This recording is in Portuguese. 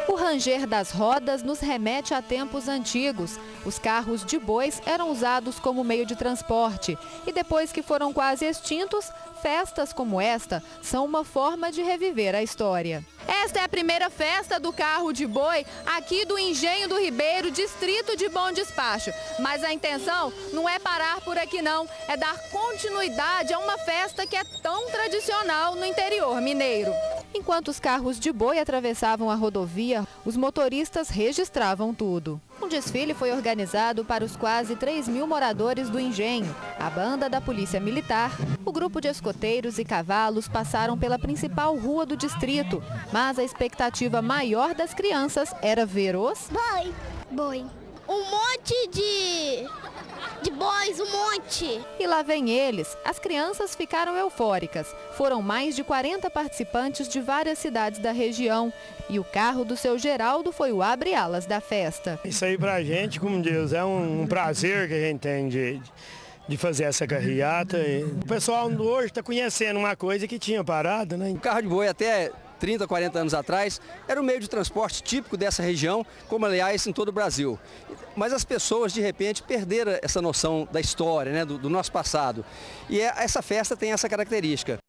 O ranger das rodas nos remete a tempos antigos. Os carros de bois eram usados como meio de transporte e depois que foram quase extintos, festas como esta são uma forma de reviver a história. Esta é a primeira festa do carro de boi aqui do Engenho do Ribeiro, distrito de Bom Despacho. Mas a intenção não é parar por aqui não, é dar continuidade a uma festa que é tão tradicional no interior mineiro. Enquanto os carros de boi atravessavam a rodovia, os motoristas registravam tudo. Um desfile foi organizado para os quase 3.000 moradores do engenho. A banda da Polícia Militar, o grupo de escoteiros e cavalos passaram pela principal rua do distrito. Mas a expectativa maior das crianças era ver os... Boi. Um monte de bois, um monte. E lá vem eles. As crianças ficaram eufóricas. Foram mais de 40 participantes de várias cidades da região. E o carro do seu Geraldo foi o abre-alas da festa. Isso aí pra gente, como Deus, é um prazer que a gente tem de fazer essa carreata. O pessoal hoje está conhecendo uma coisa que tinha parado, né? O carro de boi até 30, 40 anos atrás, era um meio de transporte típico dessa região, como aliás em todo o Brasil. Mas as pessoas de repente perderam essa noção da história, né, do nosso passado. E essa festa tem essa característica.